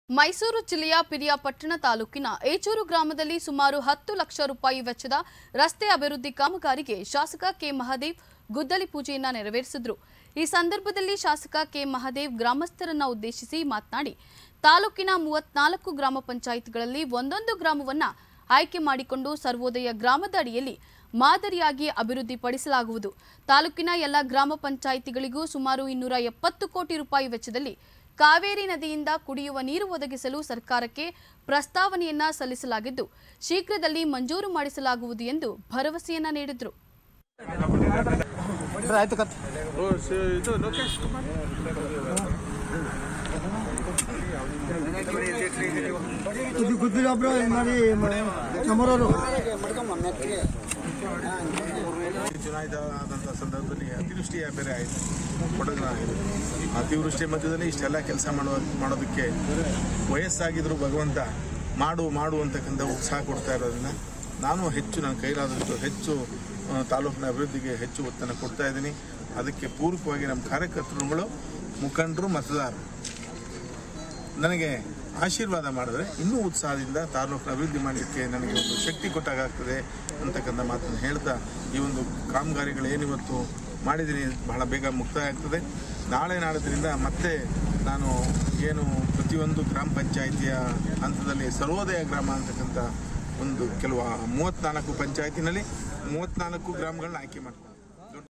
ಮೈಸೂರು ಜಿಲ್ಲೆಯ ಪಿರಿಯಾಪಟ್ಟಣ ತಾಲೂಕಿನ ಏಚೂರು ಗ್ರಾಮದಲ್ಲಿ ಸುಮಾರು 10 ಲಕ್ಷ ರೂಪಾಯಿ ವೆಚ್ಚದ ರಸ್ತೆ ಅಭಿವೃದ್ಧಿ ಕಾಮಗಾರಿಗೆ ಶಾಸಕ ಕೆ ಮಹದೇವ್ ಗುದ್ದಲಿ ಪೂಜೆಯನ್ನು ನೆರವೇರಿಸಿದರು। ಈ ಸಂದರ್ಭದಲ್ಲಿ ಶಾಸಕ ಕೆ ಮಹದೇವ್ ಗ್ರಾಮಸ್ಥರನ್ನು ಉದ್ದೇಶಿಸಿ ಮಾತನಾಡಿ, ತಾಲೂಕಿನ 34 ಗ್ರಾಮ ಪಂಚಾಯತ್ಗಳಲ್ಲಿ ಒಂದೊಂದು ಗ್ರಾಮವನ್ನು ಆಯ್ಕೆ ಮಾಡಿಕೊಂಡು ಸರ್ವೋದಯ ಗ್ರಾಮದ ಅಡಿಯಲ್ಲಿ ಮಾದರಿಯಾಗಿ ಅಭಿವೃದ್ಧಿಪಡಿಸಲಾಗುವುದು। ತಾಲೂಕಿನ ಎಲ್ಲ ಗ್ರಾಮ ಪಂಚಾಯಿತಿಗಳಿಗೂ ಸುಮಾರು 270 ಕೋಟಿ ರೂಪಾಯಿ ವೆಚ್ಚದಲ್ಲಿ ಕಾವೇರಿ ನದಿಯಿಂದ ಕುಡಿಯುವ ನೀರು ಒದಗಿಸಲು ಸರ್ಕಾರಕ್ಕೆ ಪ್ರಸ್ತಾವನೆಯನ್ನ ಸಲ್ಲಿಸಲಾಗಿದ್ದು ಶೀಘ್ರದಲ್ಲಿ ಮಂಜೂರು ಮಾಡಿಸಲಾಗುವುದು ಎಂದು ಭರವಸೆಯನ್ನ ನೀಡಿದರು। ಚುನಾಯಿತ ಸಂದರ್ಭದಲ್ಲಿ ಅತಿವೃಷ್ಟಿ ಬೇರೆ ಆಯಿತು, ಕೊಡಗಿನಾಗಿದೆ। ಅತಿವೃಷ್ಟಿ ಮಧ್ಯದಲ್ಲಿ ಇಷ್ಟೆಲ್ಲ ಕೆಲಸ ಮಾಡೋದಕ್ಕೆ ವಯಸ್ಸಾಗಿದ್ರು ಭಗವಂತ ಮಾಡು ಅಂತಕ್ಕಂಥ ಉತ್ಸಾಹ ಕೊಡ್ತಾ ಇರೋದ್ರಿಂದ ನಾನು ನನ್ನ ಕೈಲಾದಷ್ಟು ಹೆಚ್ಚು ತಾಲೂಕಿನ ಅಭಿವೃದ್ಧಿಗೆ ಹೆಚ್ಚು ಒತ್ತನ್ನು ಕೊಡ್ತಾ ಇದ್ದೀನಿ। ಅದಕ್ಕೆ ಪೂರಕವಾಗಿ ನಮ್ಮ ಕಾರ್ಯಕರ್ತರುಗಳು, ಮುಖಂಡರು, ಮತದಾರರು ನನಗೆ ಆಶೀರ್ವಾದ ಮಾಡಿದ್ರೆ ಇನ್ನೂ ಉತ್ಸಾಹದಿಂದ ತಾಲೂಕಿನ ಅಭಿವೃದ್ಧಿ ಮಾಡಲಿಕ್ಕೆ ನನಗೆ ಒಂದು ಶಕ್ತಿ ಕೊಟ್ಟಾಗ್ತದೆ ಅಂತಕ್ಕಂಥ ಮಾತನ್ನು ಹೇಳ್ತಾ, ಈ ಒಂದು ಕಾಮಗಾರಿಗಳು ಏನಿವತ್ತು ಮಾಡಿದ್ದೀನಿ ಬಹಳ ಬೇಗ ಮುಕ್ತಾಯ ಆಗ್ತದೆ। ನಾಳೆ ನಾಡದ್ರಿಂದ ಮತ್ತೆ ನಾನು ಪ್ರತಿಯೊಂದು ಗ್ರಾಮ ಪಂಚಾಯಿತಿಯ ಹಂತದಲ್ಲಿ ಸರ್ವೋದಯ ಗ್ರಾಮ ಅಂತಕ್ಕಂಥ ಒಂದು ಕೆಲವು 34 ಪಂಚಾಯತಿನಲ್ಲಿ 34 ಗ್ರಾಮಗಳನ್ನ ಆಯ್ಕೆ ಮಾಡ್ತೀನಿ।